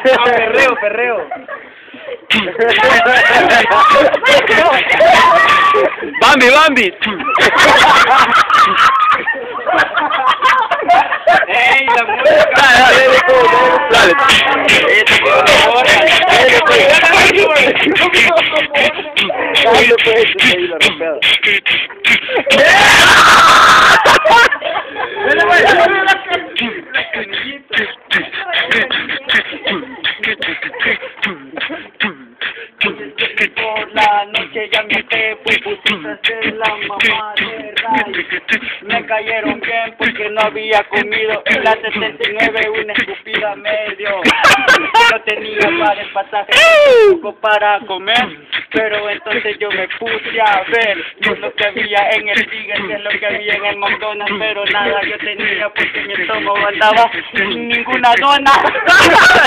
perreo, perreo. Bambi, Bambi. ¡Ey, la música! Dale, dale. Dale, pues, ahí la rompeada. Por la noche ya me te pusiste a ser la mamá de Ray. Me cayeron bien porque no había comido en la 79 una estúpida medio. No tenía para el pasaje, tampoco para comer. Pero entonces yo me puse a ver qué es lo que había en el Tigre, qué es lo que había en el McDonald's, pero nada yo tenía porque mi estómago andaba sin ninguna dona.